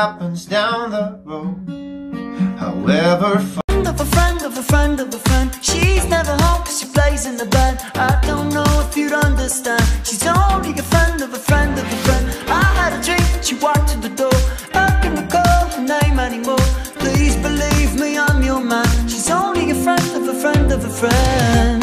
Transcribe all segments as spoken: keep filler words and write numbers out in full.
happens down the road. However, friend of a friend of a friend of a friend, she's never home cause she plays in the band. I don't know if you'd understand, she's only a friend of a friend of a friend. I had a dream, she walked to the door, I can recall her name anymore. Please believe me, I'm your man. She's only a friend of a friend of a friend.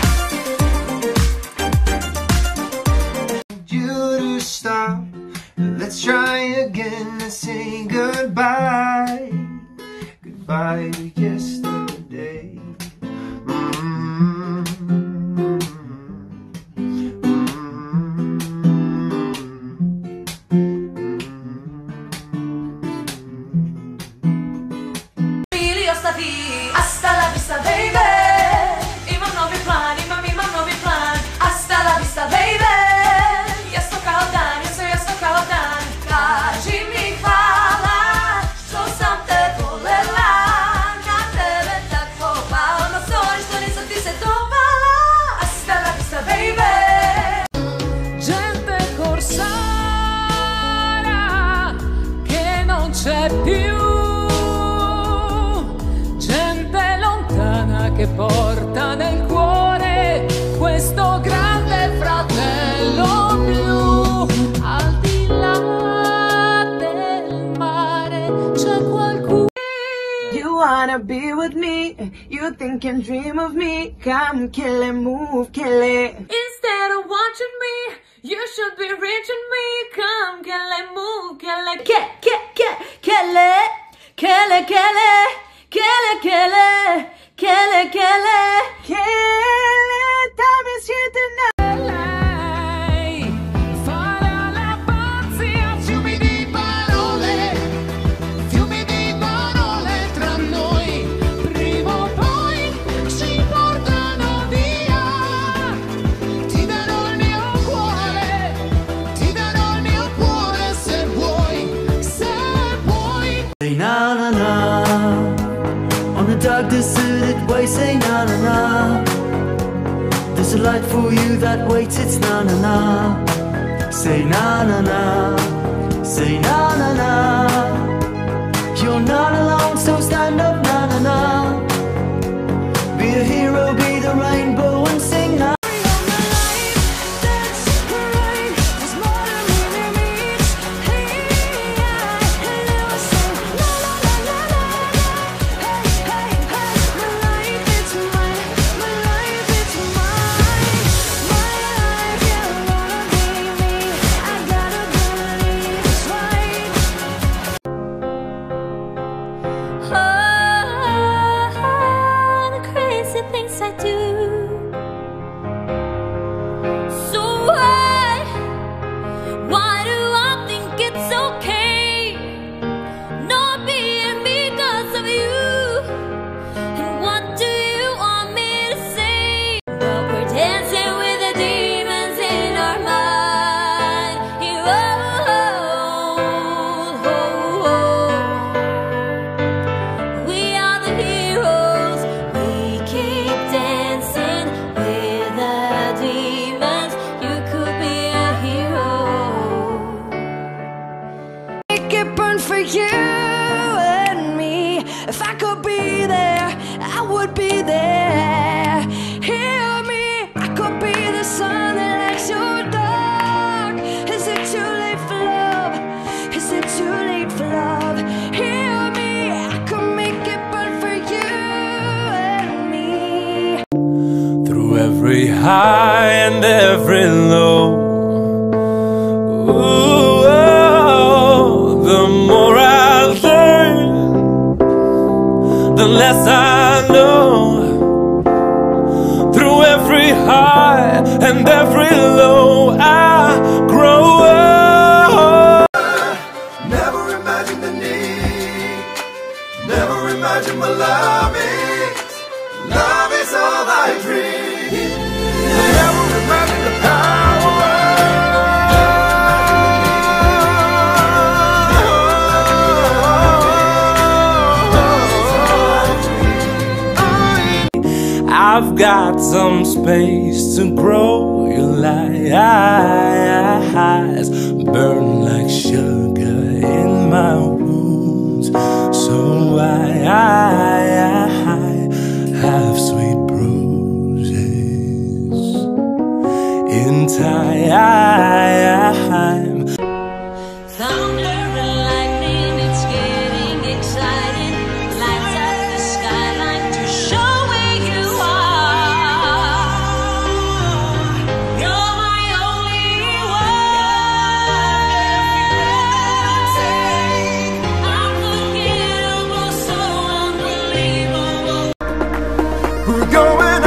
You to stop, let's try again and say goodbye. Goodbye to yesterday. Mm-hmm. Really, hasta la vista, baby. Imam novi plan, imam, imam novi plan. Hasta la vista, baby. Jasno kao dan, jasno, jasno kao dan. Kaži mi hvala, što sam te volela. Na tebe tako hvala, no sorry što nisam ti se dopala. Hasta la vista, baby. Gente corsara che non c'è più, gente lontana che porta nel cuore questo grande fratello blu. Al di là del mare c'è qualcuno. You wanna be with me, you think and dream of me. Come kill it, move, kill it. Instead of watching me, you should be reaching me. Come, kill it, move, kill it. Kill, kill, kill, kill it. Kill it, kill it. Kill it, kill it. Kill it, kill it. Kill it, time is here tonight. Lei farà la pazzia, fiumi di parole, fiumi di parole tra noi. Prima o poi ci portano via. Ti darò il mio cuore, ti darò il mio cuore se vuoi, se vuoi. Say na na na, on the dark deserted way, say na na na. There's a light for you that waits, it's na na na. Say na na na, say na na na. You're not alone, so stand up, na na na. Be a hero, be the rainbow and sing na. The crazy things I do. So why, why do I think it's okay not being because of you? And what do you want me to say? But we're dancing with the demons in our mind. Oh, oh, oh, oh. We are the heroes. We keep dancing with the demons. You could be a hero. Make it burn for you and me. If I could be there, I would be there. Hear me, I could be the sun that lights your dark. Is it too late for love? Is it too late for love? Hear me, I could make it burn for you and me. Through every high and every low, ooh, oh, the more I learn, the less I know. Through every high and every low, I grow up. never imagine the need, never imagine what love is. Love is all I dream. Never imagine the power. I've got some space to grow. Your eyes burn like sugar in my womb. blues. So I, I, I have sweet bruises in time. Thunder and lightning, it's getting exciting. Lights up the skyline to show where you are. You're my only one. Unforgettable, so unbelievable. We're going